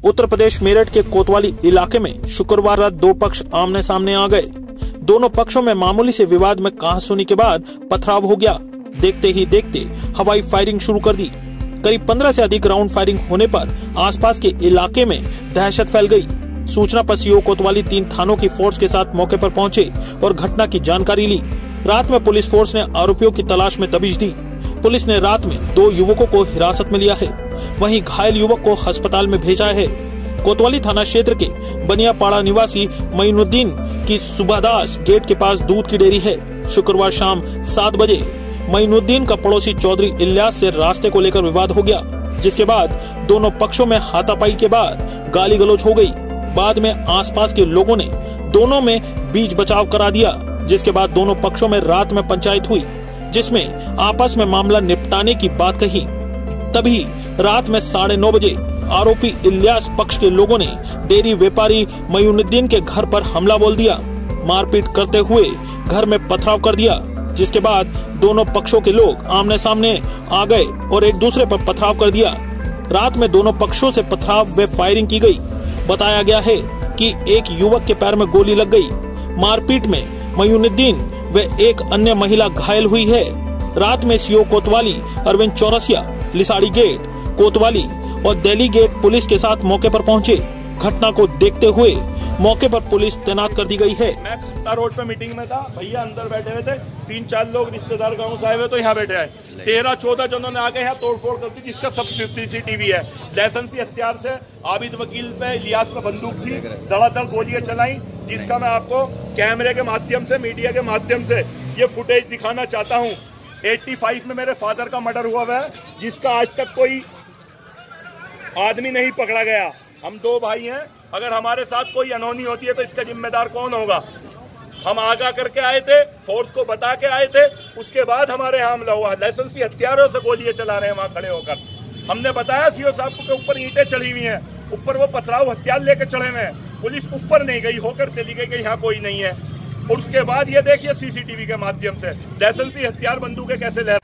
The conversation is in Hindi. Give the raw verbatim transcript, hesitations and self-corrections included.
उत्तर प्रदेश मेरठ के कोतवाली इलाके में शुक्रवार रात दो पक्ष आमने सामने आ गए। दोनों पक्षों में मामूली से विवाद में कहासुनी के बाद पथराव हो गया। देखते ही देखते हवाई फायरिंग शुरू कर दी। करीब पंद्रह से अधिक राउंड फायरिंग होने पर आसपास के इलाके में दहशत फैल गई। सूचना पर सीओ कोतवाली तीन थानों की फोर्स के साथ मौके पर पहुंचे और घटना की जानकारी ली। रात में पुलिस फोर्स ने आरोपियों की तलाश में दबिश दी। पुलिस ने रात में दो युवकों को हिरासत में लिया है, वहीं घायल युवक को अस्पताल में भेजा है। कोतवाली थाना क्षेत्र के बनियापाड़ा निवासी मईनुद्दीन की सुबादास गेट के पास दूध की डेयरी है। शुक्रवार शाम सात बजे मईनुद्दीन का पड़ोसी चौधरी इलियास से रास्ते को लेकर विवाद हो गया, जिसके बाद दोनों पक्षों में हाथापाई के बाद गाली गलौज हो गई। बाद में आसपास के लोगों ने दोनों में बीच बचाव करा दिया, जिसके बाद दोनों पक्षों में रात में पंचायत हुई, जिसमें आपस में मामला निपटाने की बात कही। तभी रात में साढ़े नौ बजे आरोपी इलियास पक्ष के लोगों ने डेयरी व्यापारी मईनुद्दीन के घर पर हमला बोल दिया। मारपीट करते हुए घर में पथराव कर दिया, जिसके बाद दोनों पक्षों के लोग आमने सामने आ गए और एक दूसरे पर पथराव कर दिया। रात में दोनों पक्षों से पथराव व फायरिंग की गई। बताया गया है कि एक युवक के पैर में गोली लग गई। मारपीट में मईनुद्दीन व एक अन्य महिला घायल हुई है। रात में सीओ कोतवाली अरविंद चौरसिया, लिसाड़ी गेट कोतवाली और दिल्ली गेट पुलिस के साथ मौके पर पहुंचे। घटना को देखते हुए मौके पर पुलिस तैनात कर दी गई है। मैं खत्ता रोड पे मीटिंग में था, भैया अंदर बैठे हुए थे, तीन चार लोग रिश्तेदार गांव से आए हुए तो यहाँ बैठे हैं। तेरह चौदह जनों ने आके यहाँ तोड़फोड़ कर दी, जिसका सब सीसीटीवी है। लाइसेंसी हथियार से आबिद वकील पे, इलियास पे बंदूक थी, धड़ाधड़ गोलियां चलाई, जिसका मैं आपको कैमरे के माध्यम से, मीडिया के माध्यम से ये फुटेज दिखाना चाहता हूँ। पचासी में मेरे फादर का मर्डर हुआ है, जिसका आज तक कोई आदमी नहीं पकड़ा गया। हम दो भाई हैं, अगर हमारे साथ कोई अनहोनी होती है तो इसका जिम्मेदार कौन होगा? हम आगाह करके आए थे, फोर्स को बता के आए थे, उसके बाद हमारे यहाँ हमला हुआ। लाइसेंसी हथियारों से गोलियां चला रहे हैं वहां खड़े होकर। हमने बताया सीओ साहब के ऊपर ईंटें चढ़ी हुई हैं, ऊपर वो पथराव हथियार लेके चढ़े हुए हैं। पुलिस ऊपर नहीं गई, होकर चली गई कि यहाँ कोई नहीं है। और उसके बाद ये देखिए सीसीटीवी के माध्यम से लाइसेंसी हथियार बंदूकें कैसे ले